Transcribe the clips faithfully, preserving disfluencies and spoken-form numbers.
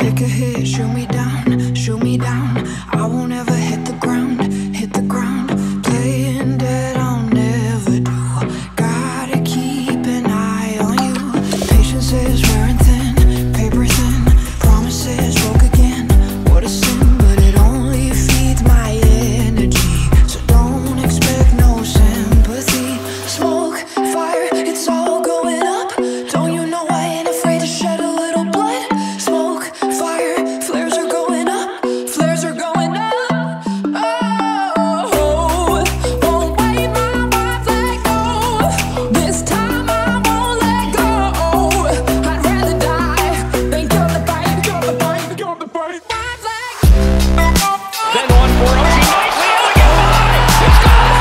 Take a hit, shoot me down, shoot me down. I won't ever hit the ground, hit the ground. Playing dead, I'll never do. Gotta keep an eye on you. Patience is wearing thin, paper thin. Promises broke again. What a sin, but it only feeds my energy. So don't expect no sympathy. Smoke, fire, it's all going up. Don't you know I ain't afraid to shed a little blood? Smoke, fire, flares are going up, flares are going up. Oh, won't wait my wife let go. This time I won't let go. I'd rather die than kill the fight, kill the fight, kill the fight. Then on for Oshie, nicely able to get by. It's gone!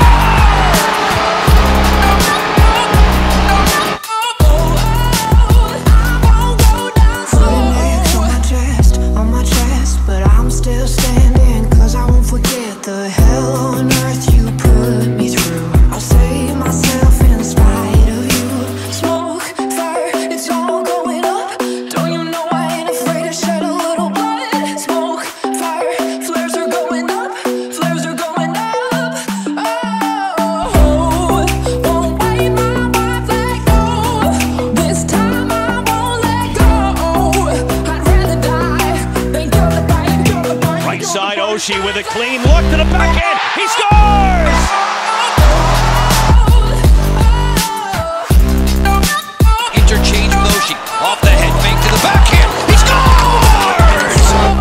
On my chest, but I'm still standing, cause I won't forget the hell on earth you put me through. I'll save myself in spite of you. Smoke, fire, it's all going up. Don't you know I ain't afraid to shed a little blood? Smoke, fire, flares are going up, flares are going up. Oh, won't wait my wife let go. This time I won't let go. I'd rather die than kill the fight, kill the fight. Right side, Oshie with a clean look to the backhand. He scores! Interchange with Oshie. Off the head fake to the backhand. He scores!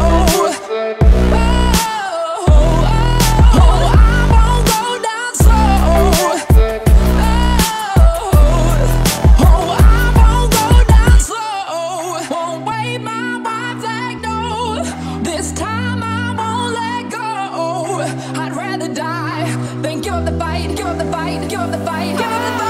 This time I won't let go. I'd rather die than give up the fight, give up the fight, give up the fight, give up the fight.